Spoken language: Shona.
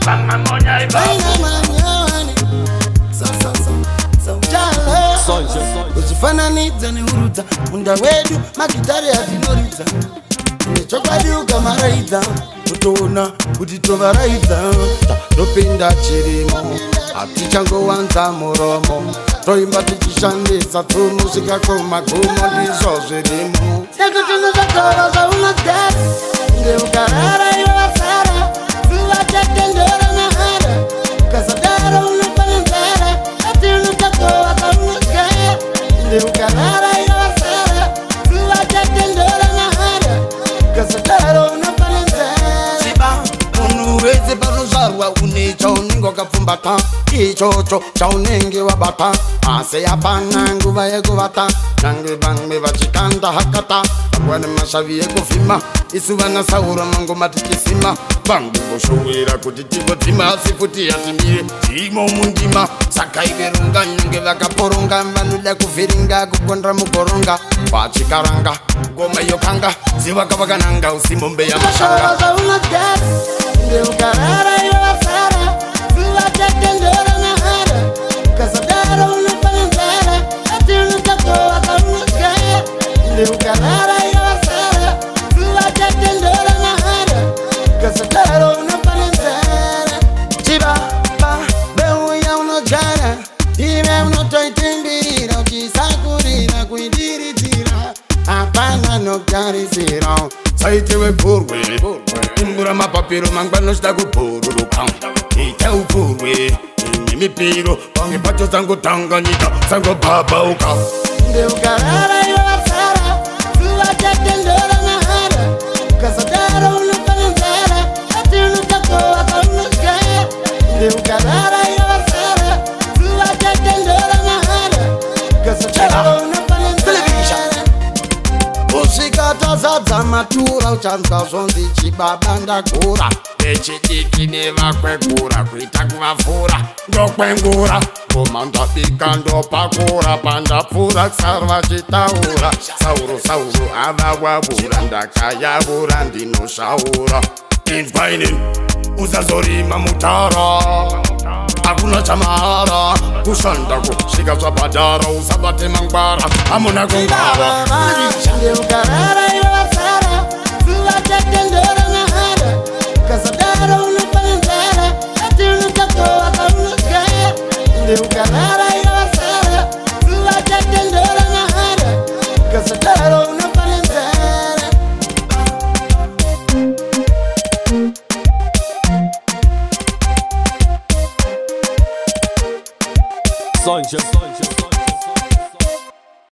Uchifananidza neuruta munda wedu magitari atinoridza nechokwadi ukamaraidza utoona kuti tovaraidza topinda chirimo hatichangowanza muromo toimba tichishandisa tumusvika kumagumo ndizvo zvirimo sekutinozvakora zvaunogara ndeukarara ivasara zivatatendera mahara ukasadaro unofanenzara ati unotagova kaunogara ndeukarara ivasara zivatatendera mahara ukasadaro unofanenzara ziba munhu wese panozvarwa une chaunenge wakapfumbata ichocho chaunenge wabata asi hapana nguva yekuvata nange vamwe vachikanda hakata vane mashavi ekuvhima isu vanasaura mangoma tichisima vanguvoshowera kuti tigodzima asi futi yatimire timo mundima saka iverunga nyonge vakaporonga vanoda kuvhiringa kukondra mugoronga vachikaranga ngoma yokanga zivakavakananga usimombe yamashanga ndeukarara ivasara zivatatendera mahara ukasadaro unofanenzara ati unotagova kaunogaya ndeukarara ivasara zivatatendera mahara ukasadaro unofanenzara chibaba beuya unogara ive unotoitimbirira uchisakurira kuidiridzira hapana nogarisira saitewe purwe imbura mapapiro mangwano chida kubhururuka ita upurwe nemipiro pange pacho dzangotanganyika dzangobhabhauka ndeukarara ivasara zivatatendera mahara ukasadaro unofanenzara ati unotagova kaunogaya ndeukarara ivasara zivatatendera mahara ukasadaro unofanenzara kusvika tazadza matura uchanzwa zvonzi chibaba ndagura vechidiki nevakwegura kuita kuvafura ndokwengura ngoma ndabika ndopakura pandapfuura kusara vachitaura sauro sauro ava wavura ndakayavura ndinoshaura inzwaini usazorima mutara hakuna chamahara kushanda kusvika zvabhadhara usabate mangwara hamuna kungwara ndeukarara ivasara zivatatendera mahara ukasadaro unofanenzara ati unotagova kaunogaya ndeukarara ivasara zivatatendera mahara ukasadaro unofanenzara Sonja